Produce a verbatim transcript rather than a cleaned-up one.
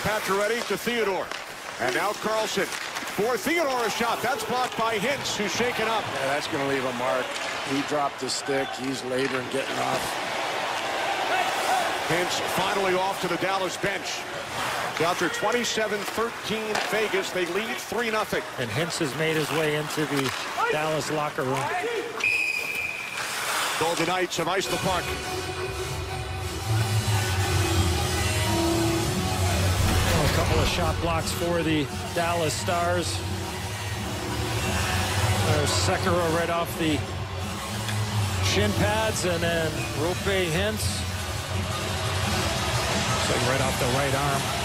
Pacioretty to Theodore. And now Carlson. For Theodore, a shot. That's blocked by Hintz, who's shaken up. Yeah, that's going to leave a mark. He dropped the stick. He's laboring getting off. Hintz finally off to the Dallas bench. So after twenty-seven thirteen Vegas, they lead three nothing. And Hintz has made his way into the Dallas locker room. Golden Knights have iced the puck. A couple of shot blocks for the Dallas Stars. There's Sekera right off the shin pads, and then Roope Hintz. So right off the right arm.